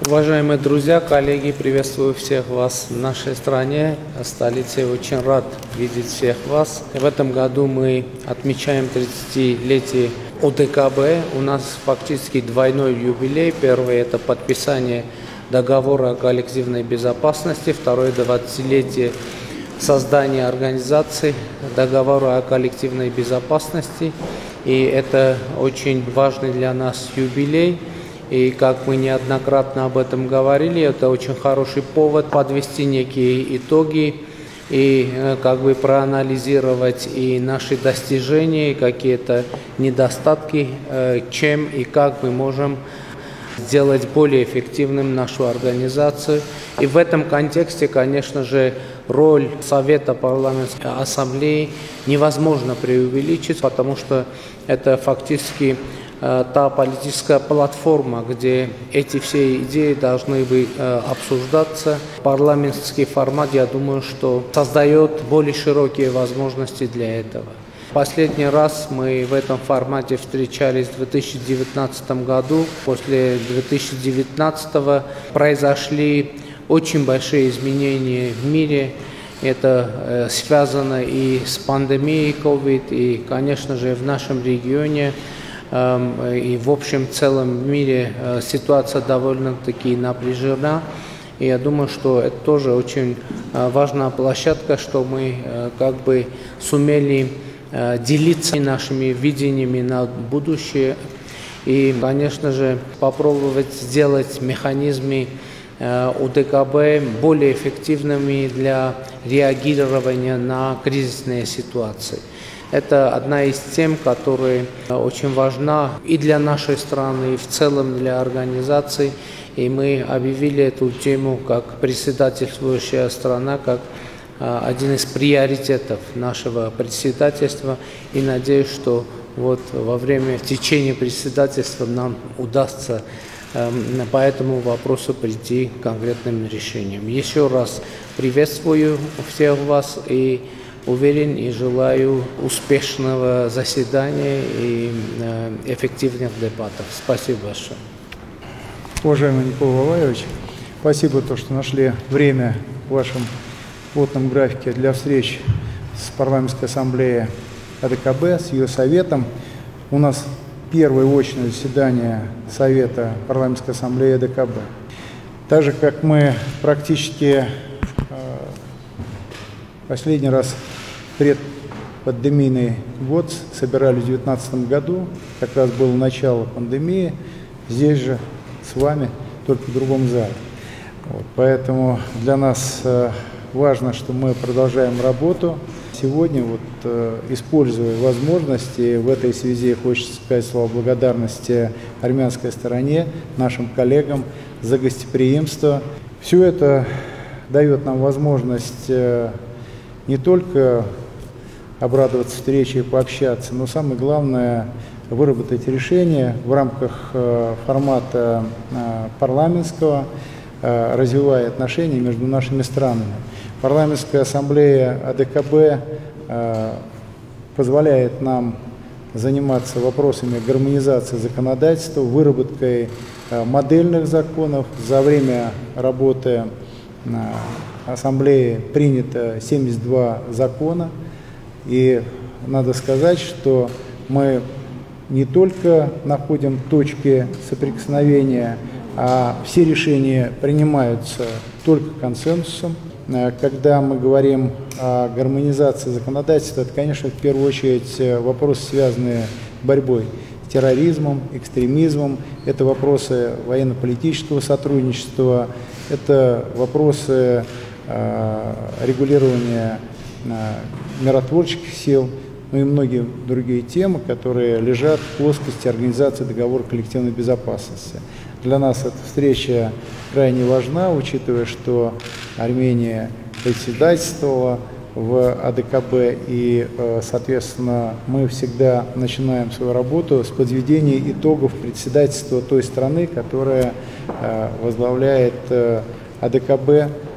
Уважаемые друзья, коллеги, приветствую всех вас в нашей стране, столице. Очень рад видеть всех вас. В этом году мы отмечаем 30-летие ОДКБ. У нас фактически двойной юбилей. Первый – это подписание договора о коллективной безопасности. Второе – 20-летие создания организации договора о коллективной безопасности. И это очень важный для нас юбилей. И как мы неоднократно об этом говорили, это очень хороший повод подвести некие итоги и проанализировать и наши достижения, и какие-то недостатки, чем и как мы можем сделать более эффективным нашу организацию. И в этом контексте, конечно же, роль Совета парламентской ассамблеи невозможно преувеличить, потому что это фактически та политическая платформа, где эти все идеи должны быть обсуждаться. Парламентский формат, я думаю, что создает более широкие возможности для этого. Последний раз мы в этом формате встречались в 2019 году. После 2019 произошли очень большие изменения в мире. Это связано и с пандемией COVID, и, конечно же, в нашем регионе. И в общем целом мире ситуация довольно-таки напряжена. И я думаю, что это тоже очень важная площадка, что мы сумели делиться нашими видениями на будущее. И, конечно же, попробовать сделать механизмы ОДКБ более эффективными для реагирования на кризисные ситуации. Это одна из тем, которая очень важна и для нашей страны, и в целом для организации. И мы объявили эту тему как председательствующая страна, как один из приоритетов нашего председательства. И надеюсь, что в течение председательства нам удастся по этому вопросу прийти к конкретным решениям. Еще раз приветствую всех вас и уверен и желаю успешного заседания и эффективных дебатов. Спасибо большое. Уважаемый Никола Валаевич, спасибо, что нашли время в вашем плотном графике для встреч с парламентской ассамблеей АДКБ, с ее советом. У нас первое очное заседание Совета парламентской ассамблеи АДКБ. Так же, как мы практически последний раз предпандемийный год собирались в 2019 году, как раз было начало пандемии, здесь же с вами, только в другом зале. Поэтому для нас важно, что мы продолжаем работу. Сегодня, используя возможности, в этой связи хочется сказать слова благодарности армянской стороне, нашим коллегам за гостеприимство. Все это дает нам возможность не только обрадоваться встрече и пообщаться, но самое главное – выработать решения в рамках формата парламентского, развивая отношения между нашими странами. Парламентская ассамблея АДКБ позволяет нам заниматься вопросами гармонизации законодательства, выработкой модельных законов. За время работы Ассамблеи принято 72 закона, и надо сказать, что мы не только находим точки соприкосновения, а все решения принимаются только консенсусом. Когда мы говорим о гармонизации законодательства, это, конечно, в первую очередь вопросы, связанные с борьбой с терроризмом, экстремизмом, это вопросы военно-политического сотрудничества, это вопросы регулирования миротворческих сил, и многие другие темы, которые лежат в плоскости организации договора коллективной безопасности. Для нас эта встреча крайне важна, учитывая, что Армения председательствовала в АДКБ, и, соответственно, мы всегда начинаем свою работу с подведения итогов председательства той страны, которая возглавляет АДКБ